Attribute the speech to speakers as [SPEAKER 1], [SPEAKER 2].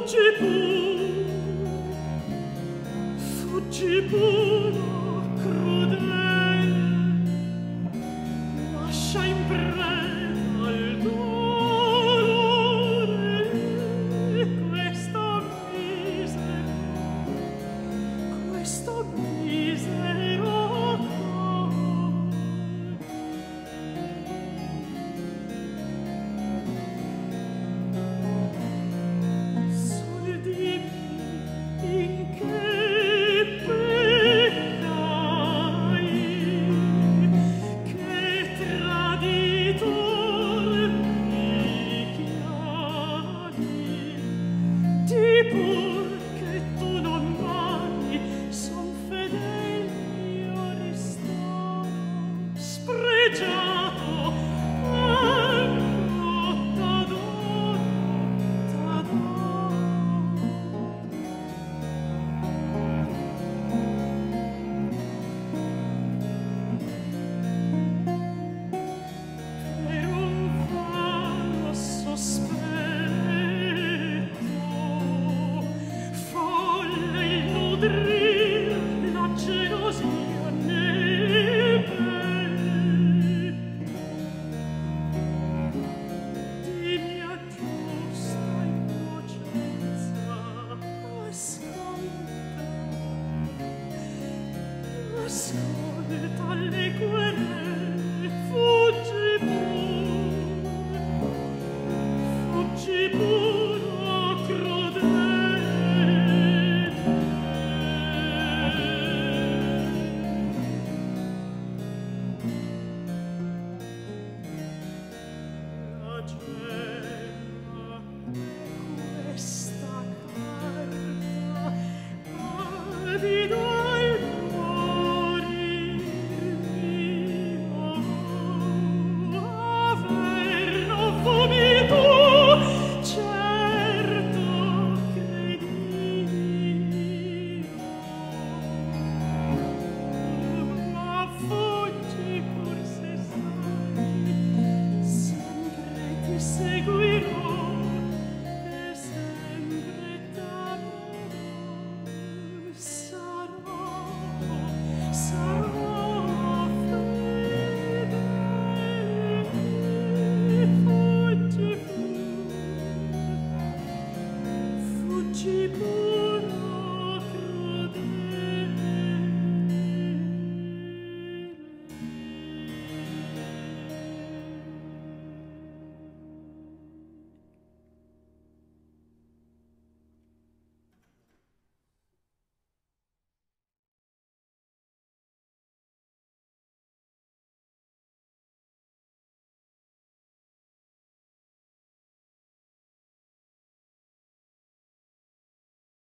[SPEAKER 1] fuggi puro, crudele, lascia in preda al dolore questo misero pur che tu non mani, son fedel io restò, spregiato, ecco t'adoro, t'adoro. Per un vano sospetto la gelosia neve di mia giusta innocenza ascolta le querele, fuggi puro, crudele. La gemma, questa carta, di dal morir mio, averlo fumi tu, certo credi, ma fuggi pur se sai, sempre ti seguirò e sempre t'amerò, sarò fedele, fuggi pur,